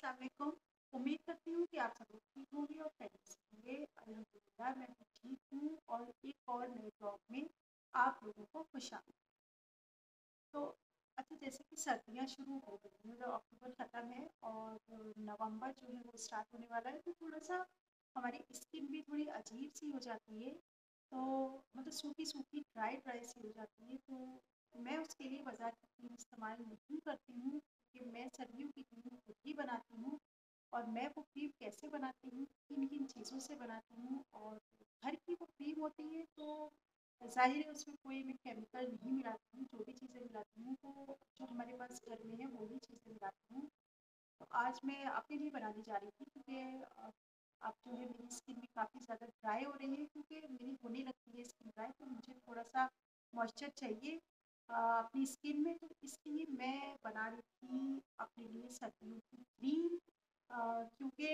अस्सलाम वालेकुम। उम्मीद करती हूँ कि आप सब लोग ठीक होंगे और खैरियत से होंगे। अल्हम्दुलिल्लाह मैं भी ठीक हूँ और एक और नए ब्लॉग में आप लोगों को खुशामदीद। तो अच्छा, जैसे कि सर्दियाँ शुरू हो गई हैं, मतलब अक्टूबर ख़त्म है और नवंबर जो है वो स्टार्ट होने वाला है, तो थोड़ा-सा हमारी स्किन भी थोड़ी अजीब-सी हो जाती है। तो मतलब सूखी-सूखी, ड्राई-ड्राई सी हो जाती है, तो मैं उसके लिए बाज़ार की क्रीम इस्तेमाल नहीं करती हूँ, क्योंकि मैं सर्दियों की क्रीम खुद ही बनाती हूँ। और मैं वो क्रीम कैसे बनाती हूँ, किन-किन चीज़ों से बनाती हूँ, और घर की वो क्रीम होती है तो ज़ाहिर है उसमें कोई मैं केमिकल नहीं मिलाती हूँ। जो भी चीज़ें मिलाती हूँ वो जो हमारे पास घर में है वही चीज़ें मिलाती हूँ। तो आज मैं अपने लिए बनाने जा रही थी, क्योंकि अब जो है मेरी स्किन भी काफ़ी ज़्यादा ड्राई हो रही है, क्योंकि मेरी होने लगती है स्किन ड्राई, तो मुझे थोड़ा-सा मॉइस्चर चाहिए अपनी स्किन में। तो इसलिए मैं बना रही थी अपने लिए सर्दियों की क्रीम, क्योंकि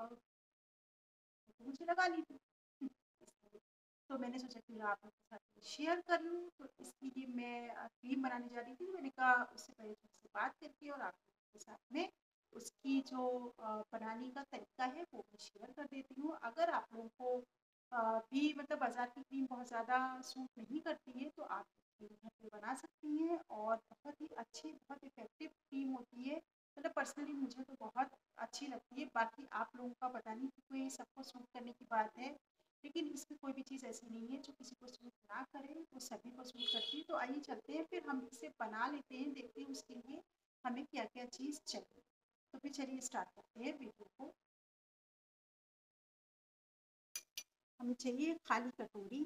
मुझे लगा ली थी इसलिए। तो मैंने सोचा कि आप लोगों के साथ शेयर कर लूँ, तो इसलिए मैं क्रीम बनाने जा रही थी। तो मैंने कहा उससे पहले तुमसे बात करके और आप लोगों के साथ में उसकी जो बनाने का तरीका है वो मैं शेयर कर देती हूँ। अगर आप लोगों को भी मतलब बाज़ार की क्रीम बहुत ज़्यादा सूट नहीं करती है, तो आप क्रीम घर पे बना सकती हैं और बहुत ही अच्छी, बहुत इफ़ेक्टिव क्रीम होती है। मतलब पर्सनली मुझे तो बहुत अच्छी लगती है। बाकी आप लोगों का पता नहीं, कोई सबको सूट करने की बात है, लेकिन इसमें कोई भी चीज़ ऐसी नहीं है जो किसी को सूट ना करे, वो सभी को सूट करती है। तो आइए चलते हैं, फिर हम इसे बना लेते हैं, देखते हैं उसके लिए हमें क्या क्या चीज़ चाहिए। तो फिर चलिए स्टार्ट करते हैं वीडियो को। हमें चाहिए खाली कटोरी।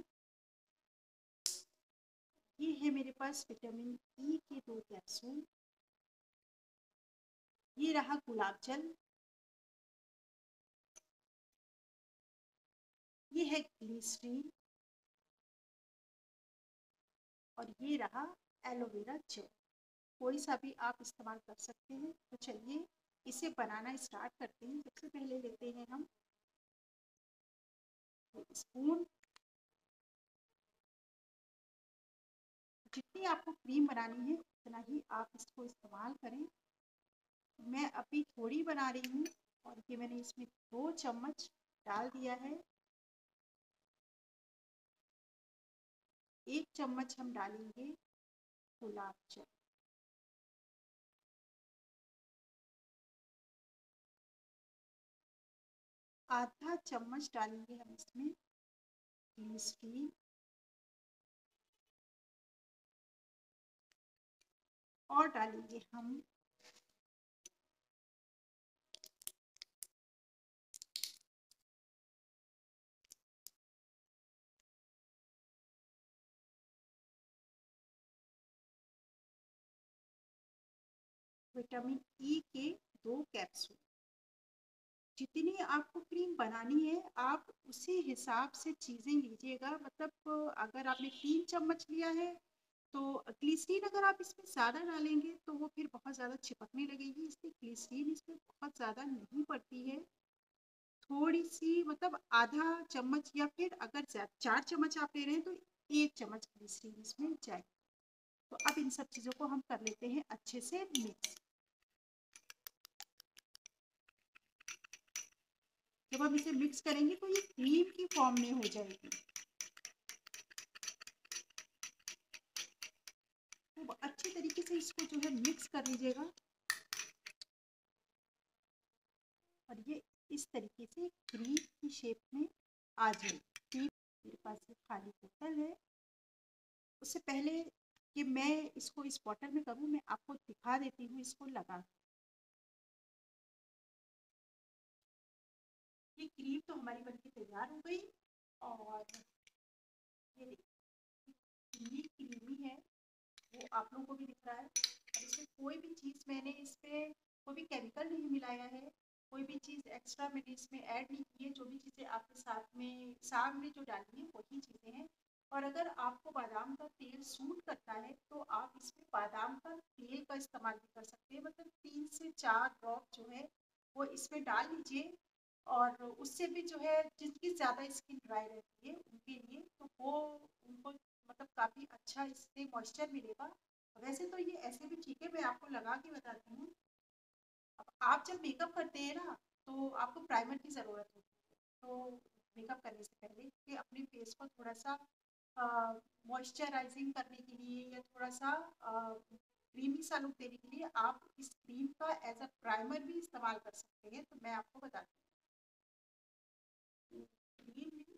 ये है मेरे पास विटामिन ई के 2 कैप्सूल। ये रहा गुलाब जल। ये है ग्लिसरीन। और ये रहा एलोवेरा जेल। कोई सा भी आप इस्तेमाल कर सकते हैं। तो चलिए इसे बनाना स्टार्ट करते हैं। सबसे पहले लेते हैं हम स्पून। जितनी आपको क्रीम बनानी है उतना ही आप इसको इस्तेमाल करें। मैं अभी थोड़ी बना रही हूँ और ये मैंने इसमें 2 चम्मच डाल दिया है। 1 चम्मच हम डालेंगे गुलाब जल। आधा चम्मच डालेंगे हम इसमें ग्लिसरीन। और डालेंगे हम विटामिन ई के 2 कैप्सूल। जितनी आपको क्रीम बनानी है आप उसी हिसाब से चीज़ें लीजिएगा। मतलब अगर आपने 3 चम्मच लिया है तो ग्लिसरीन अगर आप इसमें ज़्यादा डालेंगे तो वो फिर बहुत ज़्यादा चिपकने लगेगी, इसलिए ग्लिसरीन इसमें बहुत ज़्यादा नहीं पड़ती है। थोड़ी सी मतलब आधा चम्मच, या फिर अगर 4 चम्मच आप ले रहे हैं तो 1 चम्मच ग्लिसरीन इसमें जाए। तो अब इन सब चीज़ों को हम कर लेते हैं अच्छे से मिक्स। जब हम इसे मिक्स करेंगे तो ये क्रीम की फॉर्म में हो जाएगी। तो अच्छी तरीके से इसको जो है मिक्स कर लीजिएगा। और ये इस तरीके से क्रीम की शेप में आ जाएगी। मेरे पास ये खाली बोतल है। उससे पहले कि मैं इसको इस बॉटल में करूँ, मैं आपको दिखा देती हूँ इसको लगा। ये क्रीम तो हमारी बनके तैयार हो गई। और ये क्रीमी क्रीमी है, वो आप लोगों को भी दिख रहा है। और इसमें कोई भी चीज़ मैंने इस पर कोई भी केमिकल नहीं मिलाया है, कोई भी चीज़ एक्स्ट्रा मैंने इसमें ऐड नहीं की है। जो भी चीज़ें आपके सामने जो डाली है वही चीज़ें हैं। और अगर आपको बादाम का तेल सूट करता है तो आप इसमें बादाम का तेल का इस्तेमाल भी कर सकते हैं। मतलब 3 से 4 ड्रॉप जो है वो इसमें डाल लीजिए। और उससे भी जो है जिनकी ज़्यादा स्किन ड्राई रहती है उनके लिए तो वो उनको मतलब काफ़ी अच्छा इससे मॉइस्चर मिलेगा। वैसे तो ये ऐसे भी ठीक है, मैं आपको लगा के बताती हूँ। अब आप जब मेकअप करते हैं ना, तो आपको प्राइमर की ज़रूरत होती है। तो मेकअप करने से पहले कि अपने फेस को थोड़ा-सा मॉइस्चराइज़िंग करने के लिए या थोड़ा-सा क्रीमी सा लुक देने के लिए आप इस क्रीम का एज़ अ प्राइमर भी इस्तेमाल कर सकते हैं। तो मैं आपको बताती हूँ। क्रीम में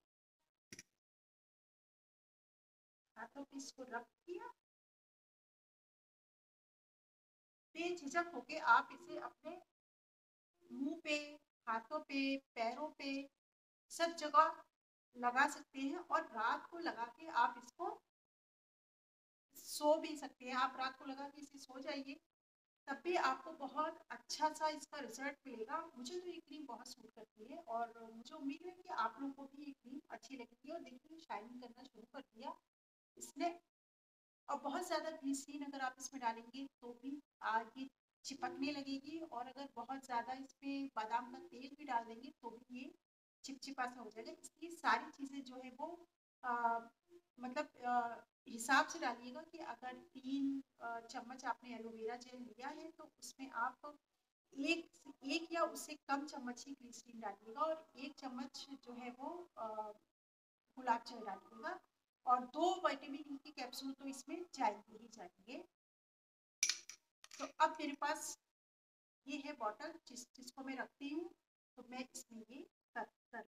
हाथों पे इसको रब किया, बेझिझक होके आप इसे अपने मुँह पे, हाथों पे, पैरों पे सब जगह लगा सकते हैं और रात को लगा के आप इसको सो भी सकते हैं। आप रात को लगा के इसे सो जाइए, तब भी आपको बहुत अच्छा सा इसका रिजल्ट मिलेगा। मुझे तो ये क्रीम बहुत सूट करती है और मुझे उम्मीद है कि आप लोगों को भी ये क्रीम अच्छी लगेगी। और देखिए शाइनिंग करना शुरू कर दिया इसने। और बहुत ज़्यादा ग्लिसरीन अगर आप इसमें डालेंगे तो भी ये चिपकने लगेगी, और अगर बहुत ज़्यादा इसमें बादाम का तेल भी डाल देंगे तो भी ये चिपचिपा सा हो जाएगा। इसलिए सारी चीज़ें जो है वो आ, मतलब हिसाब से डालिएगा कि अगर 3 चम्मच आपने एलोवेरा जेल लिया है तो उसमें आप एक या उससे कम चम्मच ही ग्लिसरीन डालिएगा, और 1 चम्मच जो है वो गुलाब जल डालिएगा, और 2 विटामिन ई के कैप्सूल तो इसमें जाएंगे ही जाएंगे। तो अब मेरे पास ये है बॉटल जिसको मैं रखती हूँ, तो मैं इसमें ये कर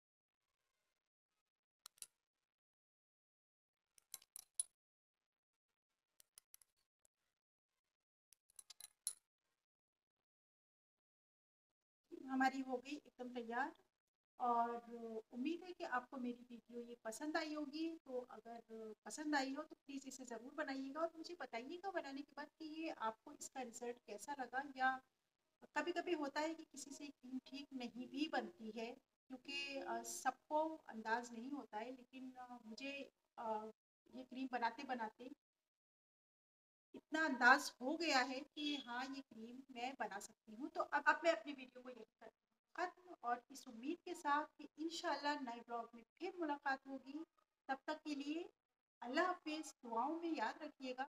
हमारी हो गई एकदम तैयार। और उम्मीद है कि आपको मेरी वीडियो ये पसंद आई होगी। तो अगर पसंद आई हो तो प्लीज़ इसे ज़रूर बनाइएगा और मुझे बताइएगा बनाने के बाद कि ये आपको इसका रिज़ल्ट कैसा लगा। या कभी कभी होता है कि किसी से क्रीम ठीक नहीं भी बनती है, क्योंकि सबको अंदाज नहीं होता है, लेकिन मुझे अ, ये क्रीम बनाते बनाते इतना अंदाज हो गया है कि हाँ ये क्रीम मैं बना सकती हूँ। तो अब मैं अपनी वीडियो को यही करती हूँ खत्म, और इस उम्मीद के साथ कि इंशाल्लाह नए ब्लॉग में फिर मुलाकात होगी। तब तक के लिए अल्लाह हाफिज़, दुआओं में याद रखिएगा।